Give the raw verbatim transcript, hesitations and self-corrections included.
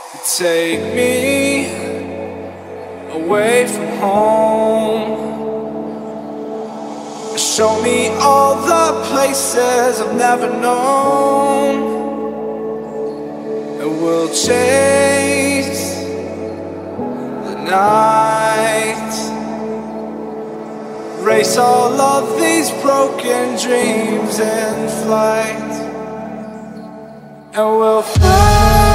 Take me away from home. Show me all the places I've never known, and we'll chase the night, race all of these broken dreams in flight, and we'll fly.